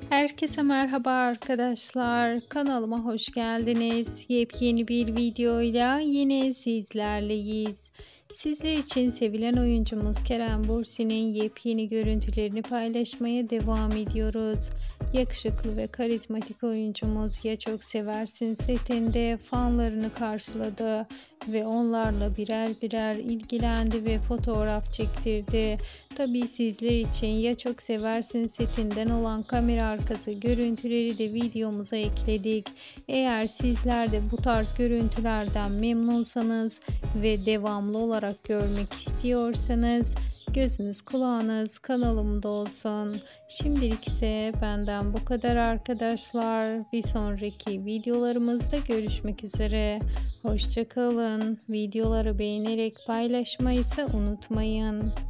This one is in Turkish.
Herkese merhaba arkadaşlar. Kanalıma hoş geldiniz. Yepyeni bir videoyla yine sizlerleyiz. Sizler için sevilen oyuncumuz Kerem Bürsin'in yepyeni görüntülerini paylaşmaya devam ediyoruz. Yakışıklı ve karizmatik oyuncumuz Ya Çok Seversin setinde fanlarını karşıladı ve onlarla birer birer ilgilendi ve fotoğraf çektirdi. Tabii sizler için Ya Çok Seversin setinden olan kamera arkası görüntüleri de videomuza ekledik. Eğer sizler de bu tarz görüntülerden memnunsanız ve devamlı olarak görmek istiyorsanız gözünüz kulağınız kanalımda olsun. Şimdilik ise benden bu kadar arkadaşlar. Bir sonraki videolarımızda görüşmek üzere. Hoşça kalın. Videoları beğenerek paylaşmayı ise unutmayın.